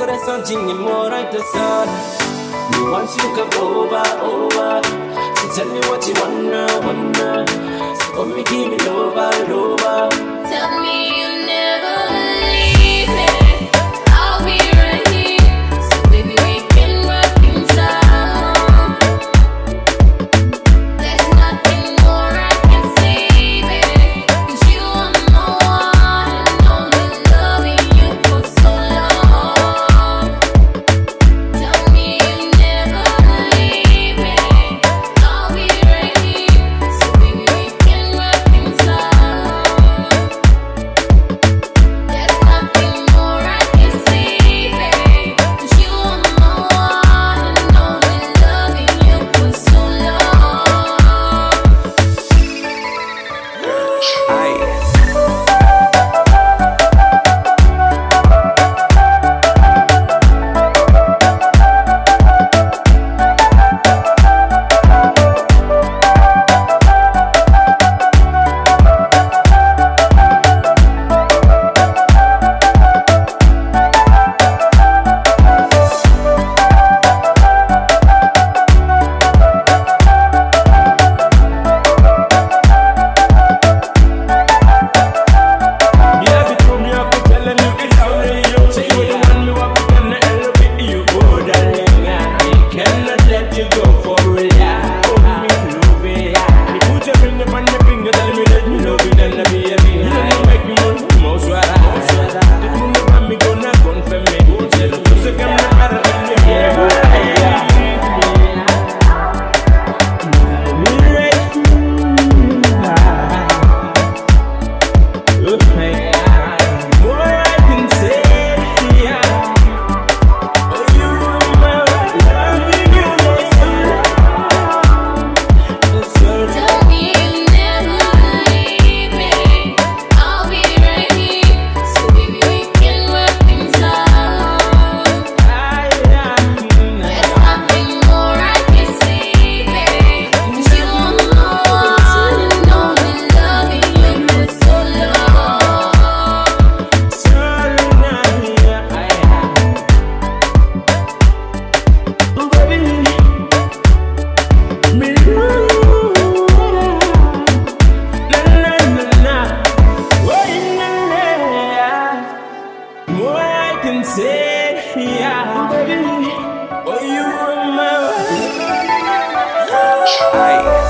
coração tinha more right to sun. You want you come over. So tell me what you wanna. So come me give me lover. Tell me you never leave me. I'll be right here. So baby we can rock inside. There's nothing more I can say, baby. 'Cause you are my one and only, loving you for so long. Tell me you never leave me. I'll be right here. So baby we can rock inside. There's nothing more I can say, baby. 'Cause you are my one and only, loving you for so long. Tell me you never leave me. I'll be right here. So baby we can rock inside. There's nothing more I can say, baby. 'Cause you are my one and only, loving you for so long. More I can say, yeah, baby. Oh, you are my.